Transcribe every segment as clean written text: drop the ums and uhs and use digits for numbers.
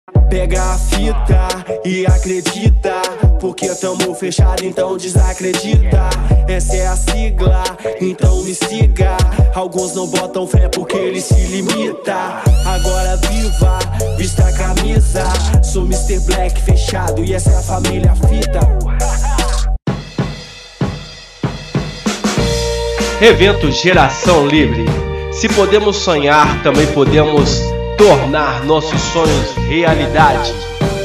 Pega a fita e acredita, porque tamo fechado, então desacredita. Essa é a sigla, então me siga. Alguns não botam fé porque eles se limitam. Agora viva, vista a camisa. Sou Mr. Black fechado e essa é a família fita. Evento Geração Livre. Se podemos sonhar, também podemos tornar nossos sonhos realidade.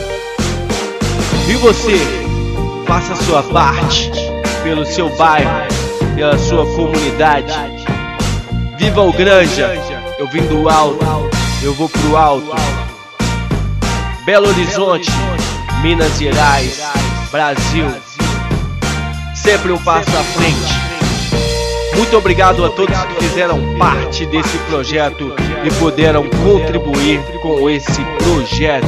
E você, faça a sua parte pelo seu bairro, pela sua comunidade. Viva o Granja, eu vim do alto, eu vou pro alto. Belo Horizonte, Minas Gerais, Brasil, sempre um passo à frente. Muito obrigado a todos que fizeram parte desse projeto e puderam contribuir com esse projeto.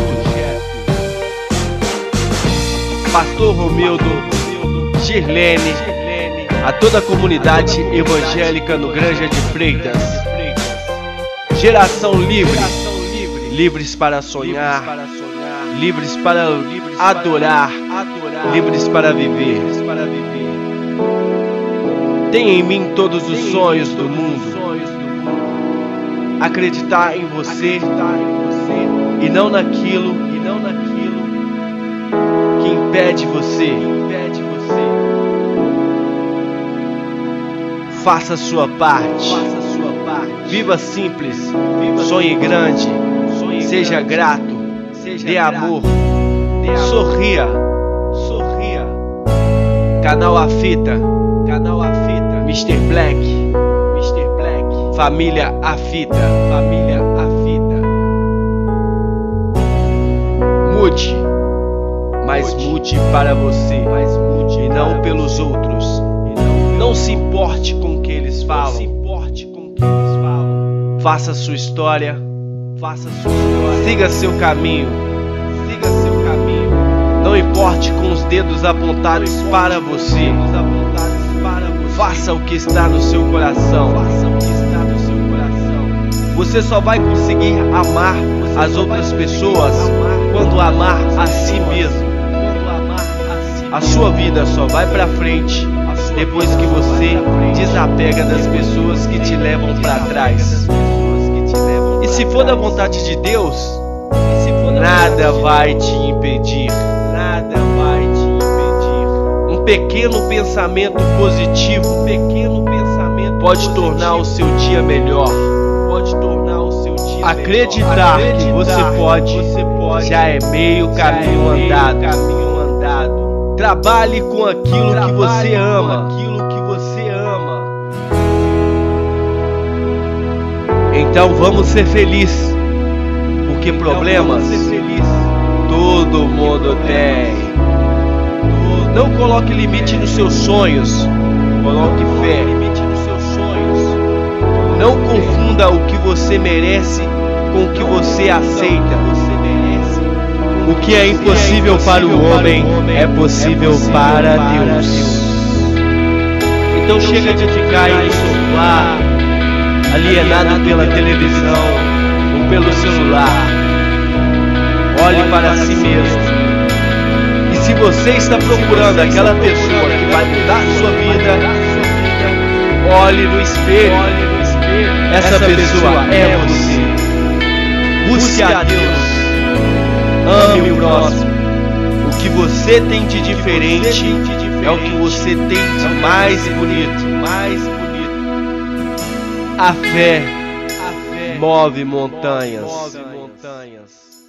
Pastor Romildo, Girlene, a toda a comunidade evangélica no Granja de Freitas. Geração livre, livres para sonhar, livres para adorar, livres para viver. Tenha em mim todos os sonhos do mundo. Acreditar em você e não naquilo que impede você. Faça a sua parte. Viva simples, sonhe grande, seja grato, dê amor, sorria. Canal A Fita, Mr. Black, família A Fita, Mude, mas mude para você, e não pelos outros. Não se importe com o que eles falam. Faça sua história, siga seu caminho. Não importe com os dedos apontados para você. Faça o que está no seu coração. Você só vai conseguir amar as outras pessoas quando amar a si mesmo. A sua vida só vai pra frente depois que você desapega das pessoas que te levam pra trás. E se for da vontade de Deus, nada vai te impedir. Um pequeno pensamento positivo pode tornar o seu dia melhor. Acreditar que você pode já é meio caminho andado. Trabalhe com aquilo que você ama. Então vamos ser felizes, porque problemas todo mundo tem. Não coloque limite nos seus sonhos, coloque fé. Não confunda o que você merece com o que você aceita. O que é impossível para o homem é possível para Deus. Então chega de ficar aí no sofá, alienado pela televisão ou pelo celular. Olhe para si mesmo. E se você está procurando aquela pessoa que vai mudar sua vida, olhe no espelho. Essa pessoa é você. Busque a Deus. Ame o próximo. O que você tem de diferente é o que você tem de mais bonito. A fé move montanhas.